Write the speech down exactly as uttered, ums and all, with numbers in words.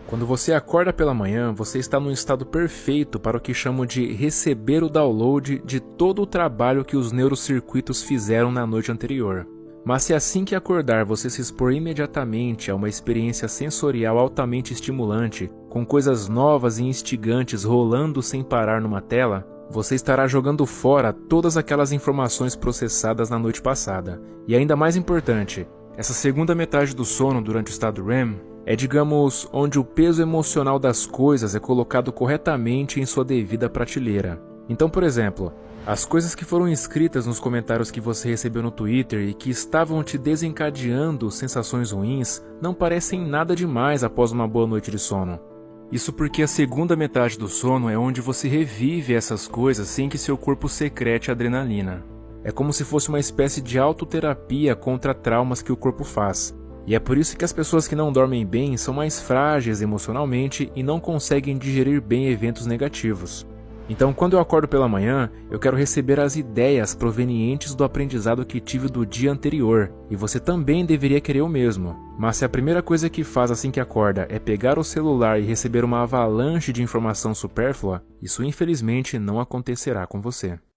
Quando você acorda pela manhã, você está num estado perfeito para o que chamo de receber o download de todo o trabalho que os neurocircuitos fizeram na noite anterior. Mas se assim que acordar você se expor imediatamente a uma experiência sensorial altamente estimulante, com coisas novas e instigantes rolando sem parar numa tela, você estará jogando fora todas aquelas informações processadas na noite passada. E ainda mais importante, essa segunda metade do sono durante o estado R E M é, digamos, onde o peso emocional das coisas é colocado corretamente em sua devida prateleira. Então, por exemplo, as coisas que foram escritas nos comentários que você recebeu no Twitter e que estavam te desencadeando sensações ruins não parecem nada demais após uma boa noite de sono. Isso porque a segunda metade do sono é onde você revive essas coisas sem que seu corpo secrete adrenalina. É como se fosse uma espécie de autoterapia contra traumas que o corpo faz. E é por isso que as pessoas que não dormem bem são mais frágeis emocionalmente e não conseguem digerir bem eventos negativos. Então, quando eu acordo pela manhã, eu quero receber as ideias provenientes do aprendizado que tive do dia anterior, e você também deveria querer o mesmo. Mas se a primeira coisa que faz assim que acorda é pegar o celular e receber uma avalanche de informação supérflua, isso infelizmente não acontecerá com você.